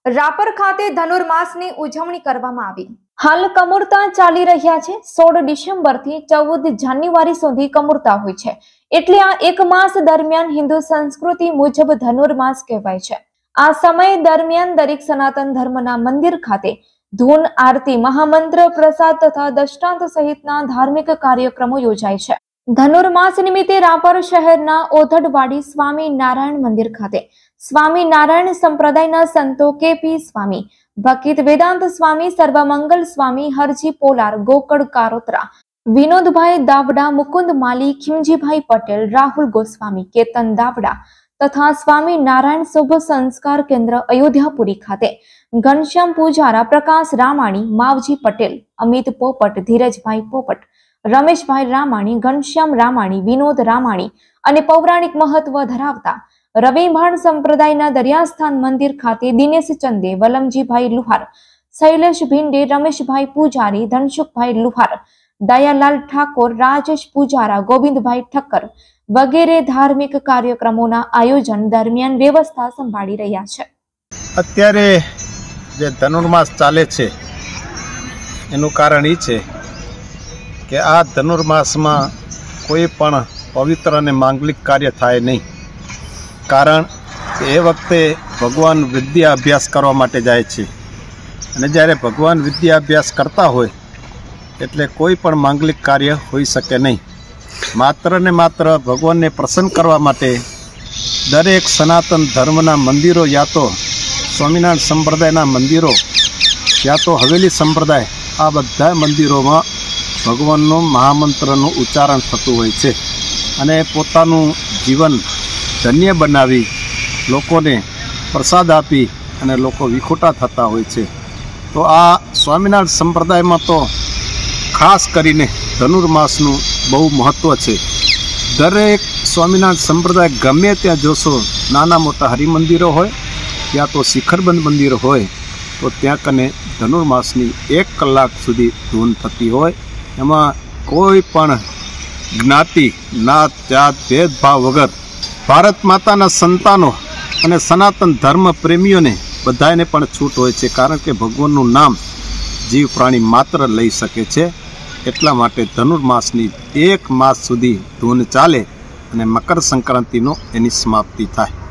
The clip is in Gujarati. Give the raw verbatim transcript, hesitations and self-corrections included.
રાપર ખાતે ધનુર્માસની ઉજવણી કરવામાં આવી। હાલ કમુરતા ચાલી રહ્યા છે। સોળ ડિસેમ્બર થી ચૌદ જાન્યુઆરી સુધી કમુરતા હોય છે, એટલે આ એક માસ દરમિયાન હિન્દુ સંસ્કૃતિ મુજબ ધનુર્માસ કહેવાય છે। આ સમય દરમિયાન દરેક સનાતન ધર્મના મંદિર ખાતે ધૂન, આરતી, મહામંત્ર, પ્રસાદ તથા દષ્ટાંત સહિતના ધાર્મિક કાર્યક્રમો યોજાય છે। ધનુર્માસ નિમિત્તે રાપર શહેરના ઓધડવાડી સ્વામી નારાયણ મંદિર ખાતે સ્વામી નારાયણ સંપ્રદાયના સંતો કેપી સ્વામી, ભકિત વેદાંત સ્વામી, સર્વમંગલ સ્વામી, હરજી પોલાર, ગોકળ કારોત્રા, વિનોદભાઈ દાવડા, મુકુંદ માલી, ખીમજીભાઈ પટેલ, રાહુલ ગોસ્વામી, કેતન દાવડા તથા સ્વામી નારાયણ શુભ સંસ્કાર કેન્દ્ર અયોધ્યાપુરી ખાતે ઘનશ્યામ પૂજારા, પ્રકાશ રામાણી, માવજી પટેલ, અમિત પોપટ, ધીરજભાઈ પોપટ, રમેશભાઈ રામાણી, ઘનશ્યામ રામાણી, વિનોદ રામાણી અને પૌરાણિક મહત્વ ધરાવતા રવિભાણ સંપ્રદાયના દરિયાસ્થાન મંદિર ખાતે દિનેશ ચંદે, વલમજીભાઈ લુહાર, શૈલેષ ભિંડે, રમેશભાઈ પૂજારી, ધનસુખભાઈ લુહાર, દયાલાલ ઠાકોર, રાજેશ પૂજારા, ગોવિંદભાઈ ઠક્કર વગેરે ધાર્મિક કાર્યક્રમોના આયોજન દરમિયાન વ્યવસ્થા સંભાળી રહ્યા છે। અત્યારે જે ધનુર્માસ ચાલે છે એનું કારણ એ છે કે આ ધનુર્માસમાં કોઈ પણ પવિત્ર અને માંગલિક કાર્ય થાય નહીં, કારણ કે એ વખતે ભગવાન વિદ્યા અભ્યાસ કરવા માટે જાય છે અને જ્યારે ભગવાન વિદ્યા અભ્યાસ કરતા હોય એટલે કોઈ પણ માંગલિક કાર્ય હોઈ શકે નહીં। માત્ર ને માત્ર ભગવાનને પ્રસન્ન કરવા માટે દરેક સનાતન ધર્મના મંદિરો, યા તો સ્વામિનારાયણ સંપ્રદાયના મંદિરો, યા તો હવેલી સંપ્રદાય, આ બધા મંદિરોમાં ભગવાનનું મહામંત્રનું ઉચ્ચારણ થતું હોય છે અને પોતાનું જીવન ધન્ય બનાવી લોકોને પ્રસાદ આપી અને લોકો વિખૂટા થતા હોય છે। તો આ સ્વામિનારાયણ સંપ્રદાયમાં તો ખાસ કરીને ધનુર્માસનું બહુ મહત્ત્વ છે। દરેક સ્વામિનારાયણ સંપ્રદાય ગમે ત્યાં જોશો, નાના મોટા હરિમંદિરો હોય યા તો શિખરબંધ મંદિરો હોય, તો ત્યાં કને ધનુર્માસની એક કલાક સુધી ધૂન થતી હોય। એમાં કોઈ પણ જ્ઞાતિ, નાત, જાત, ભેદભાવ વગર ભારત માતાના સંતાનો અને સનાતન ધર્મ પ્રેમીઓને બધાને પણ છૂટ હોય છે, કારણ કે ભગવાનનું નામ જીવ પ્રાણી માત્ર લઈ શકે છે। એટલા માટે ધનુર્માસની એક માસ સુધી ધૂન ચાલે અને મકર સંક્રાંતિનો એની સમાપ્તિ થાય।